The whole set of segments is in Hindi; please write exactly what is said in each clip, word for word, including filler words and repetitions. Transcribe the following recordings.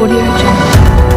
Audio Jungle.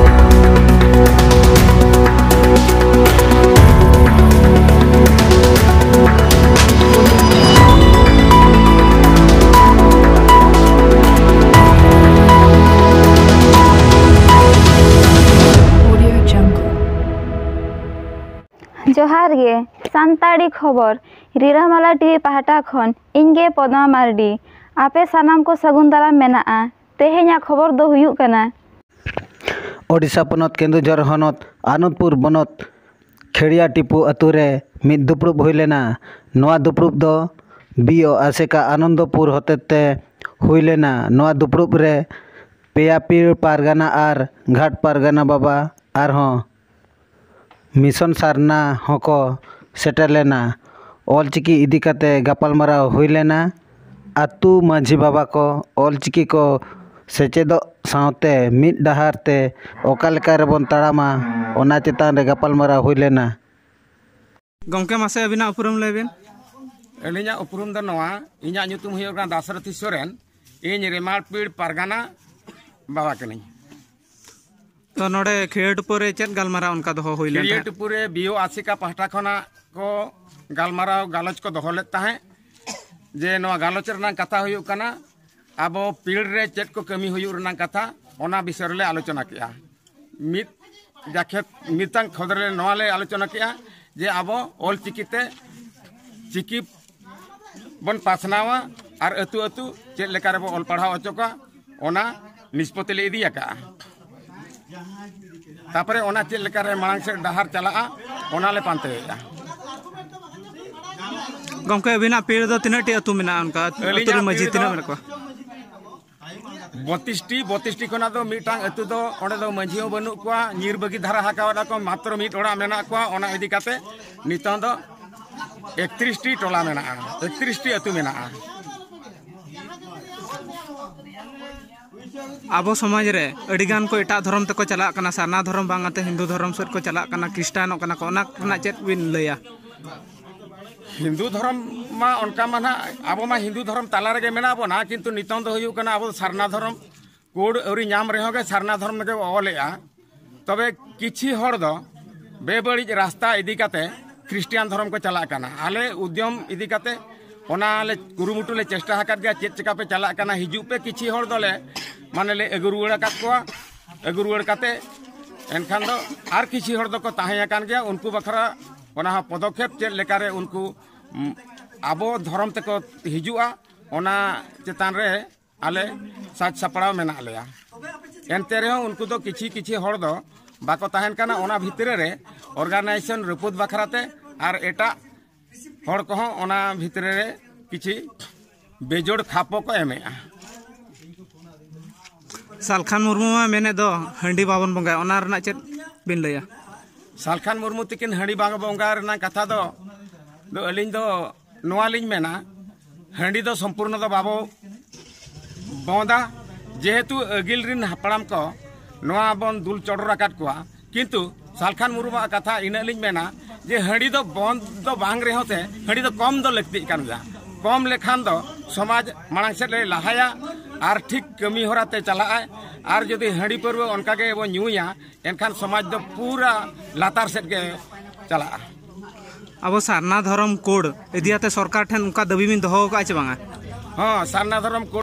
जोहार गे सानताड़ी खबर रिरामाला टीवी पाहटा खन इनगे पदमा मार्डी आपे सानाम को सगुन दाराम मेना तेहेኛ खबर दो हुयुग कना ओडिशा पनत केंदुझर हनत आनंदपुर बनत खेड़िया टिपू अतुरे मिद दुपड़ुब हुई लेना नोआ दुपड़ुब दो बीओ आसेका आनंदपुर होतेते हुई लेना नोआ दुपड़ुब रे पेया पीर पारगाना आर घाट पारगाना बाबा आर हों मिशन सारना होको सेटर लेना ऑलचिकी इदी काते गपालमाराव हुई लेना आतु माझी बाबा को ऑलचिकी को सेचेदो सावते मिद डहारते ओका लेका रेबन ताड़ामा ओना चेतान रे गपालमाराव हुई लेना गमके मासे अबिना उपरुम लेबेन अलिया उपरुम द नवा इᱧᱟ ᱧᱩᱛᱩᱢ हुयो कना दासरथी सोरेन ᱤᱧ रेमालपीड़ पारगाना बाबा कनी तो नोडे खेड़टपुरे चेत गालमारा उनका दो हुई लेन खेड़टपुरे बीओ आसिका पाहटा खना को गालमाराव गालोच को दोहो लेत ताहे जे नोआ गालोच रना कथा हुयुग कना आबो पीड़ रे चेत को कमी हुयुग रना कथा ओना विषय रे आलोचना किया मित जाखेत मितांग खदरे नोआ ले आलोचना किया जे आबो ऑल चिकीते चिकी बन पासनावा आर अतु अतु चेत लेका रे ऑल पढ़ाव अचोका ओना निष्पत्ति ले इदी आका तापरे ओना चेत लेका रे मांग से डहार चला ओना ले पांतेया गमके अबिना पेड़ दो तीन टी अतु मेना उनका अतु मजी तीन मेरे को बत्तीसटी बत्तीसटी खना दो मिटांग अतु दो ओंडे दो मजियो बनु कोआ नीर बगी धारा हाकावादा को मात्र मिट ओड़ा मेना कोआ ओना इदी काते नितों दो एकतीस टी टोला मेना एकतीस टी अतु मेना आबो समाज रे अडिगान को एटा धर्म तक चला कना सारना धर्म बांगाते हिंदू धर्म सर को चला कना क्रिस्टियानो कना को ओना कना चेत बिन लया हिंदू धर्म मा उनका माना आबो मा हिंदू धर्म ताला रे मेना आबो ना किंतु नितों दो हुयु कना आबो सारना धर्म कोड औरी नाम रे होगे सारना धर्म के ओलेया तबे किछि हर दो बेबड़ी रास्ता इदी काते क्रिस्टियान धर्म को चला कना आले उद्यम इदी काते ओना ले कुरुमुटु ले चेष्टा हकात गया चेत चिका पे चला कना हिजु पे किछि हर दोले माने ले अगुरुड़ा कात को अगुरुड़ काते एनखान दो आर किछि हर दो को ताहे कान गया उनको बखरा ओना पदक्षेप चेत लेका रे उनको आबो धर्म तक हिजुआ ओना चेतान रे आले साज सपड़ाव मेना लेया एनते रे उनको दो किछि किछि हर दो बाको ताहेन काना ओना भितरे रे ऑर्गेनाइजेशन रपुद बखराते आर एटा हर को ओना भितरे रे किछि बेजोड़ खापो को एमेया सालखान मुर्मू मा मेने दो हंडी बाबन बंगा ओना रना चेत बिन लया सालखान मुर्मू तिकिन हंडी बांग बंगा रना कथा दो दो अलिन दो नोआ लिन मेना हंडी दो संपूर्ण दो बाबो बोंदा जेहेतु अगिल रिन हपड़ाम को नोआ बन दुल चढ़ राकात कोआ किंतु सालखान मुर्मू कथा इना लिन मेना जे हंडी दो बंद दो बांग रे होते हंडी दो कम दो लगती कान गया कम लेखान दो समाज मांग से ले लहाया आर ठीक कमी होराते चला आर जदि हंडी पर्व उनका के वो न्यूया एनखान समाज दो पूरा लातार सेट के चला अब सारना धर्म कोड इदियाते सरकार ठन उनका दबी में दहो का चे बांगा हां सारना धर्म कोड